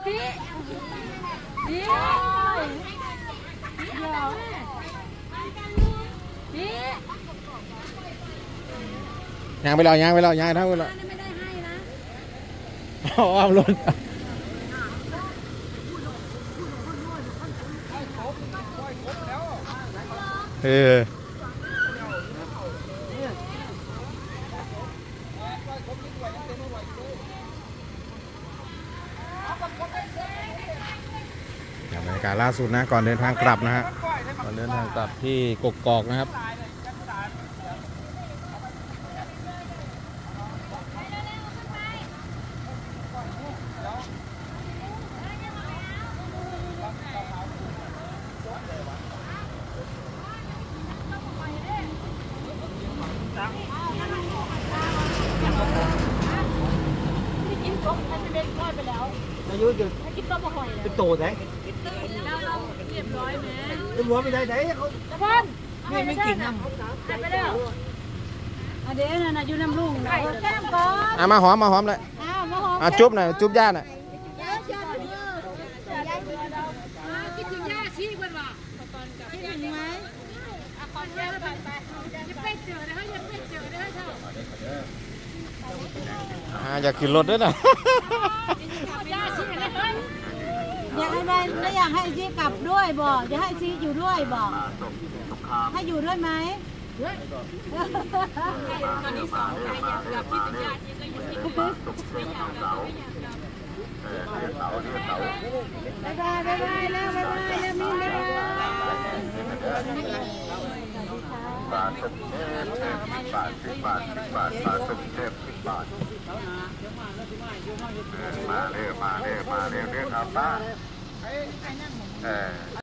ยางไปแล้วยางไปแล้วยางเท่ากันแล้วอ้อมรถเออบรรยากาศล่าสุดนะก่อนเดินทางกลับนะฮะก่อนเดินทางกลับที่กกอกนะครับอายุจะเป็นโตไหนเรียบร้อยไหมเรียบร้อยไม่ได้ไหนเขาพ่นไม่กินน้ำไปแล้วเดี๋ยวน่ะอยู่น้ำลุงแก้มก่อนมาหอมเลยจุ๊บหน่อยจุ๊บย่าหน่อยคิดถึงย่าชี้กันว่ะคิดถึงไหมก่อนย่าไปยังไปเจอนะเขายังไปเจอนะเท่าอยากขึ้นรถด้วยนะอยากให้ได้ไม่อยากให้ซีกลับด้วยบอกจะให้ซีอยู่ด้วยบอกให้อยู่ด้วยไหมตอนนี้สองใครอยากกลับที่ถึงญาติยังก็อยู่ที่ไม่อยากกลับไม่อยากกลับบ๊ายบายแล้วมีบ๊ายบายบาทสุเทพ10 บาท10 บาท10 บาทบาทสุเทพ10 บาทมาเร็วครับป้า